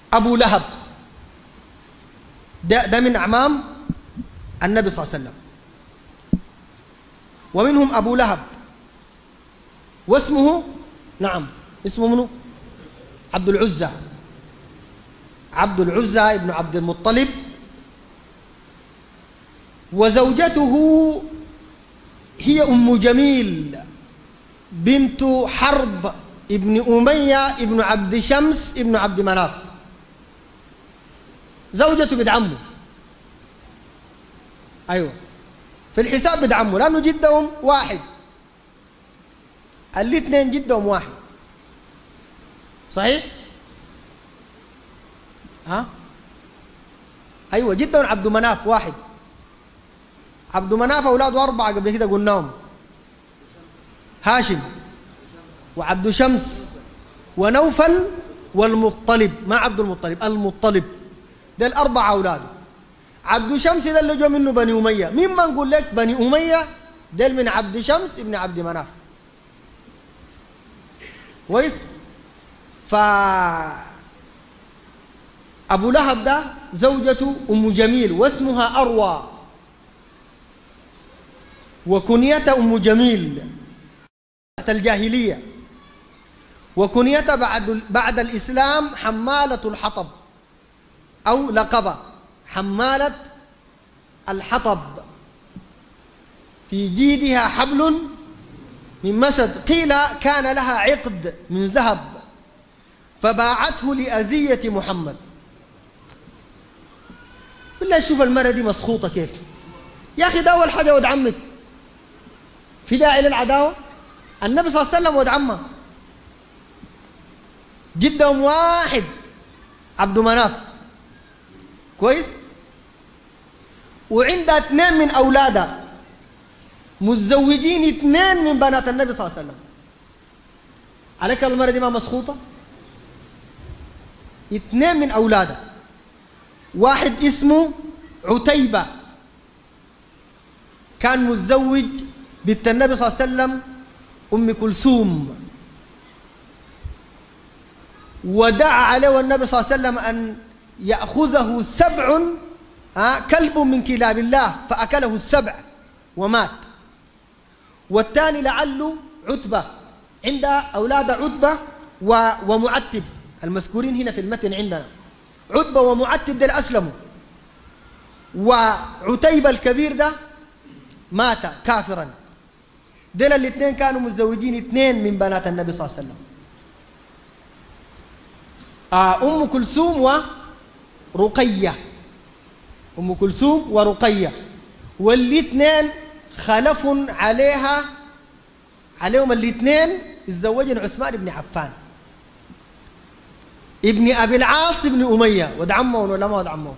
أبو لهب ده من أعمام النبي صلى الله عليه وسلم. ومنهم أبو لهب واسمه نعم اسمه منه عبد العزى. عبد العزى ابن عبد المطلب. وزوجته هي أم جميل بنت حرب ابن أمية ابن عبد شمس ابن عبد مناف. زوجته بنت عمه. أيوة في الحساب بنت عمه لأنه جدهم واحد. الاثنين جدهم واحد صحيح؟ ها؟ أيوة جدهم عبد مناف واحد. عبد مناف أولاده 4 قبل كده قلناهم. هاشم وعبد شمس ونوفل والمطلب. ما عبد المطلب المطلب. ده 4 أولاده. عبد شمس ده اللي جو منه بني أمية. مين ما نقول لك بني أمية ده من عبد شمس ابن عبد مناف. كويس؟ أبو لهب ده زوجته أم جميل واسمها أروى وكنيته أم جميل الجاهلية. وكنيته بعد الإسلام حمالة الحطب أو لقبة حمالة الحطب. في جيدها حبل من مسد. قيل كان لها عقد من ذهب فباعته لأذية محمد. بالله شوف المرة دي مسخوطة كيف يا أخي. ده أول حاجة ود عمك في داعي للعداوة. النبي صلى الله عليه وسلم ود عمه جدهم واحد عبد مناف. كويس؟ وعندها 2 من أولادها متزوجين 2 من بنات النبي صلى الله عليه وسلم. عليك المرة دي ما مسخوطة. 2 من أولادها. واحد اسمه عتيبة كان متزوج بنت النبي صلى الله عليه وسلم أم كلثوم. ودعا عليه النبي صلى الله عليه وسلم أن يأخذه 7 كلب من كلاب الله فأكله 7 ومات. والثاني لعله عتبة. عند أولاد عتبة ومعتب المذكورين هنا في المتن عندنا. عتبة ومعتب دول أسلموا. وعتيبة الكبير ده مات كافرا. دول الاثنين كانوا متزوجين 2 من بنات النبي صلى الله عليه وسلم. أم كلثوم ورقية. أم كلثوم ورقية. والاثنين خلف عليهم الاثنين الزوجين عثمان بن عفان ابن أبي العاص بن أمية. ود عمهم ولا ما ود عمهم؟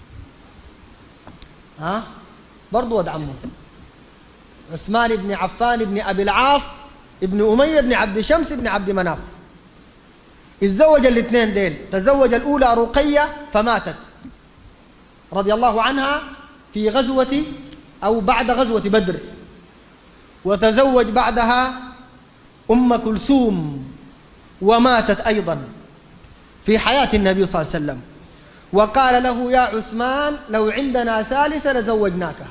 برضو ود عمهم. عثمان بن عفان بن أبي العاص ابن أمية بن عبد شمس بن عبد مناف. الزوج الاثنين ديل. تزوج الأولى رقية فماتت رضي الله عنها في غزوة أو بعد غزوة بدر. وتزوج بعدها أم كلثوم وماتت أيضا في حياة النبي صلى الله عليه وسلم. وقال له يا عثمان لو عندنا ثالثة لزوجناكها.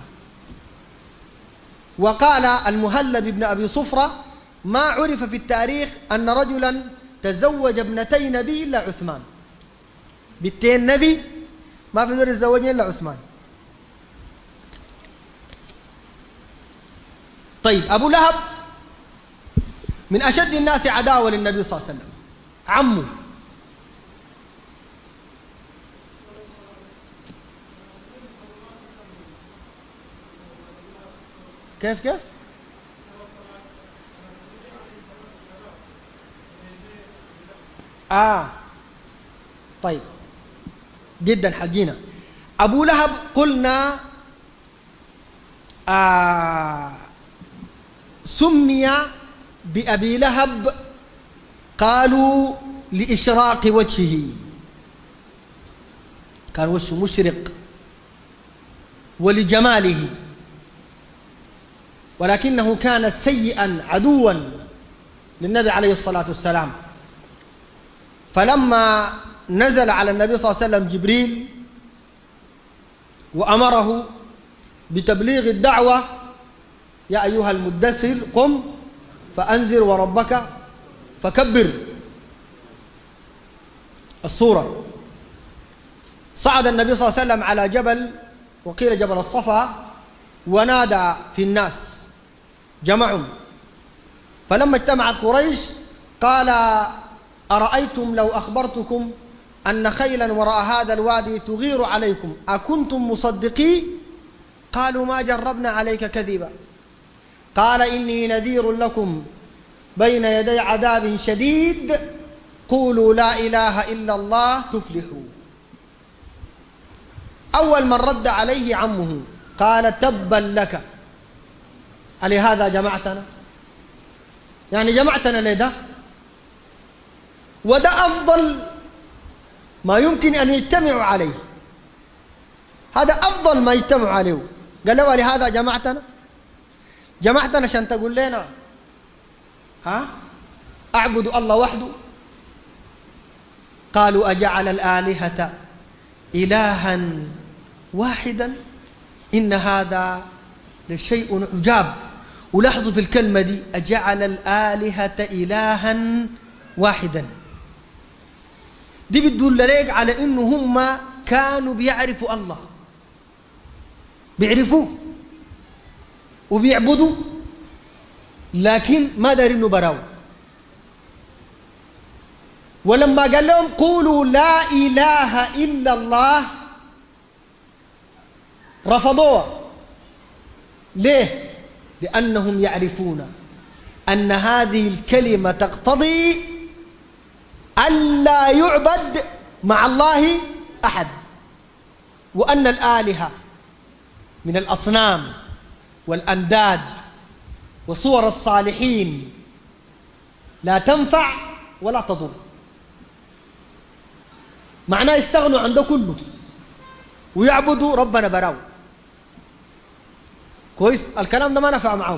وقال المهلب بن أبي صفرة ما عرف في التاريخ أن رجلا تزوج ابنتي نبي إلا عثمان. بنتين نبي ما في زول يتزوجين إلا عثمان. طيب أبو لهب من أشد الناس عداوة للنبي صلى الله عليه وسلم. عمه كيف طيب جدا حجينا. أبو لهب قلنا سمي بأبي لهب قالوا لإشراق وجهه. كان وشه مشرق ولجماله. ولكنه كان سيئا عدوا للنبي عليه الصلاة والسلام. فلما نزل على النبي صلى الله عليه وسلم جبريل وأمره بتبليغ الدعوة: يا أيها المدثر قم فأنذر وربك فكبر. الصورة: صعد النبي صلى الله عليه وسلم على جبل، وقيل جبل الصفا، ونادى في الناس، جمعهم. فلما اجتمعت قريش قال: أرأيتم لو أخبرتكم أن خيلا وراء هذا الوادي تغير عليكم أكنتم مصدقي؟ قالوا: ما جربنا عليك كذبا. قال: إني نذير لكم بين يدي عذاب شديد، قولوا لا إله إلا الله تفلحوا. أول من رد عليه عمه قال: تبا لك، ألهذا جمعتنا؟ يعني جمعتنا لده؟ وده أفضل ما يمكن أن يجتمعوا عليه، هذا أفضل ما يجتمعوا عليه. قال له: لهذا جمعتنا؟ جمعتنا عشان تقول لنا أعبدوا الله وحده؟ قالوا: أجعل الآلهة إلها واحدا إن هذا لشيء عجاب. ولاحظوا في الكلمة دي: أجعل الآلهة إلها واحدا. دي بتدل لك على إنه هم كانوا بيعرفوا الله، بيعرفوه وبيعبدوا، لكن ما دارين إنه براو. ولما قال لهم قولوا لا إله إلا الله رفضوها. ليه؟ لأنهم يعرفون أن هذه الكلمة تقتضي ألا يعبد مع الله أحد، وأن الآلهة من الأصنام والأنداد وصور الصالحين لا تنفع ولا تضر. معناه يستغنوا عن ده كله ويعبدوا ربنا براو. كويس؟ الكلام ده ما نفع معهم.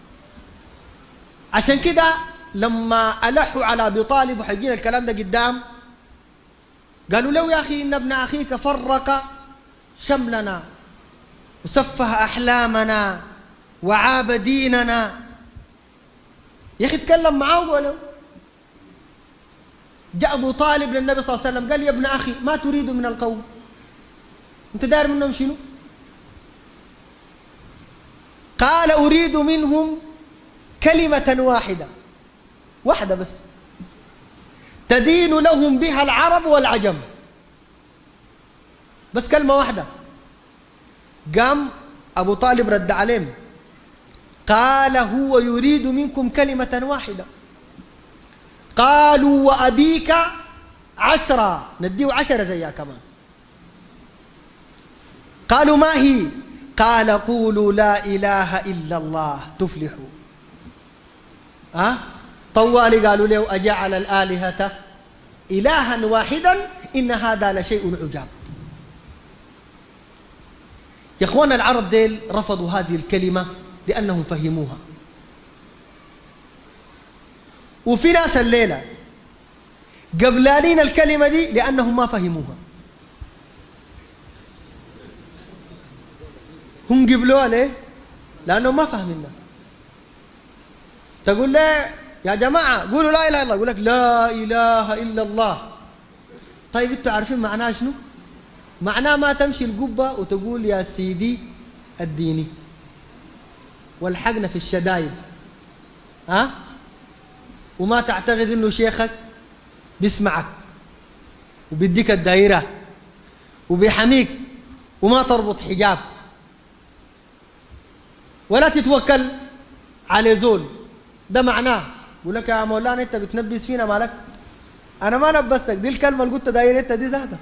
عشان كده لما ألحوا على أبي طالب وحيجينا الكلام ده قدام، قالوا له: يا أخي إن ابن أخيك فرق شملنا وسفه أحلامنا وعاب ديننا. يا أخي تكلم معاه وقالوا. جاء أبو طالب للنبي صلى الله عليه وسلم قال: يا ابن أخي ما تريد من القوم؟ أنت داير منهم شنو؟ قال: أريد منهم كلمة واحدة بس تدين لهم بها العرب والعجم، بس كلمة واحدة. قام أبو طالب رد عليهم قال: هو يريد منكم كلمة واحدة. قالوا: وأبيك 10، نديه 10 زيها كمان. قالوا: ما هي؟ قال: قولوا لا إله إلا الله تفلحوا. طوالي قالوا له: أجعل الآلهة إلها واحدا إن هذا لشيء عجاب. يا إخوان، العرب ديل رفضوا هذه الكلمة لأنهم فهموها. وفي ناس الليلة قبلانين الكلمة دي لأنهم ما فهموها. هم قبلوها ليه؟ لأنهم ما فاهمينها. تقول ليه يا جماعة قولوا لا إله إلا الله، يقول لك لا إله إلا الله. طيب أنتوا عارفين معناه شنو؟ معناه ما تمشي القبة وتقول يا سيدي الديني والحقنا في الشدايد، وما تعتقد إنه شيخك بيسمعك وبيديك الدائرة وبيحميك وما تربط حجاب ولا تتوكل على زول. ده معناه. يقول لك يا مولانا انت بتنبس فينا مالك؟ انا ما نبستك، دي الكلمه اللي قلت داير انت دي ذاتها.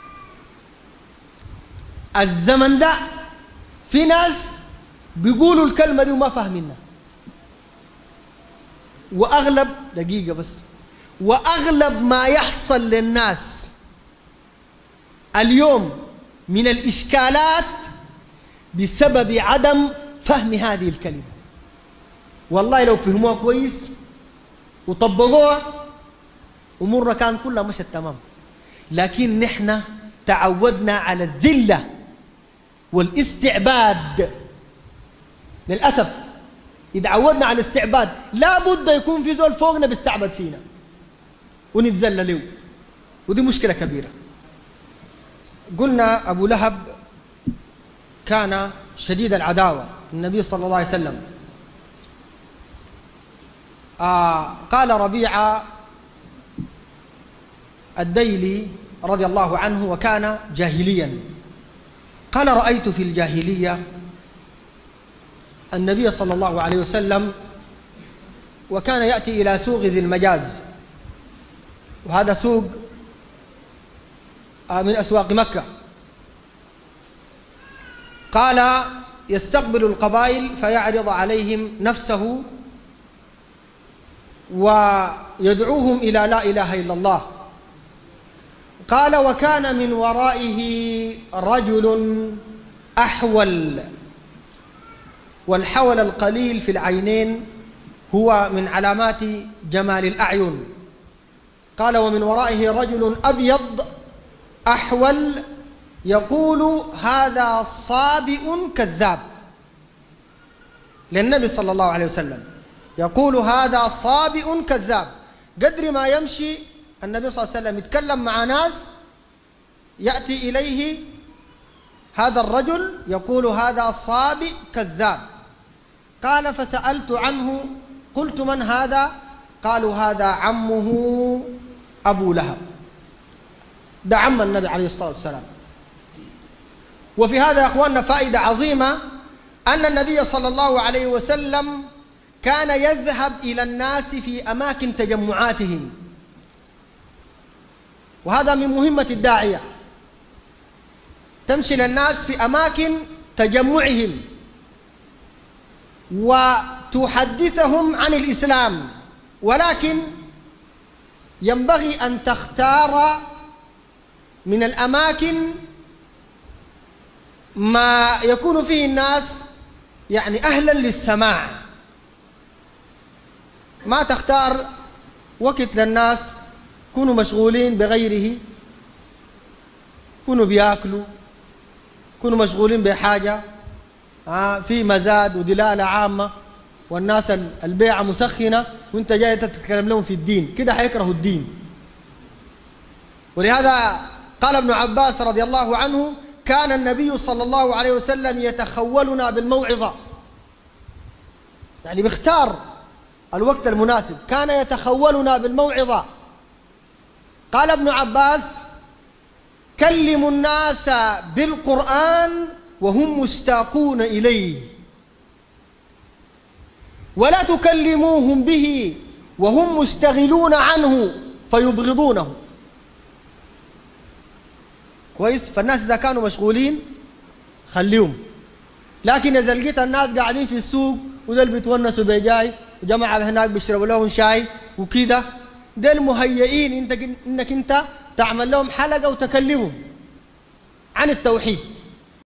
الزمن ده في ناس بيقولوا الكلمه دي وما فاهمينها. واغلب دقيقه بس، واغلب ما يحصل للناس اليوم من الاشكالات بسبب عدم فهم هذه الكلمه. والله لو فهموها كويس وطبقوها أمورنا كان كلها مشت تمام. لكن نحن تعودنا على الذلة والاستعباد. للأسف إذا عودنا على الاستعباد لا بد يكون في زول فوقنا بيستعبد فينا ونتذلل له، ودي مشكلة كبيرة. قلنا أبو لهب كان شديد العداوة النبي صلى الله عليه وسلم. قال ربيعة الديلي رضي الله عنه وكان جاهليا، قال رأيت في الجاهلية النبي صلى الله عليه وسلم وكان يأتي إلى سوق ذي المجاز، وهذا سوق من أسواق مكة. قال يستقبل القبائل فيعرض عليهم نفسه ويدعوهم إلى لا إله إلا الله. قال وكان من ورائه رجل أحول، والحول القليل في العينين هو من علامات جمال الأعين. قال ومن ورائه رجل أبيض أحول يقول هذا صابئ كذاب، للنبي صلى الله عليه وسلم يقول هذا صابئ كذاب. قدر ما يمشي النبي صلى الله عليه وسلم يتكلم مع ناس يأتي إليه هذا الرجل يقول هذا صابئ كذاب. قال فسألت عنه قلت من هذا؟ قالوا هذا عمه أبو لهب، ده عم النبي عليه الصلاة والسلام. وفي هذا يا أخواننا فائدة عظيمة، أن النبي صلى الله عليه وسلم كان يذهب إلى الناس في أماكن تجمعاتهم، وهذا من مهمة الداعية، تمشي للناس في أماكن تجمعهم وتحدثهم عن الإسلام، ولكن ينبغي أن تختار من الأماكن ما يكون فيه الناس يعني أهلا للسماع، ما تختار وقت للناس كونوا مشغولين بغيره، كونوا بياكلوا، كونوا مشغولين بحاجة في مزاد ودلالة عامة والناس البيعة مسخنة وانت جاي تتكلم لهم في الدين، كده حيكرهوا الدين. ولهذا قال ابن عباس رضي الله عنه كان النبي صلى الله عليه وسلم يتخولنا بالموعظة، يعني بيختار الوقت المناسب، كان يتخولنا بالموعظة. قال ابن عباس كلموا الناس بالقرآن وهم مشتاقون إليه، ولا تكلموهم به وهم مشتغلون عنه فيبغضونه. كويس؟ فالناس إذا كانوا مشغولين خليهم، لكن إذا لقيت الناس قاعدين في السوق ودول بيتونسوا بجاي وجماعة هناك بيشربوا لهم شاي وكده، دول مهيئين انك انت تعمل لهم حلقة وتكلمهم عن التوحيد.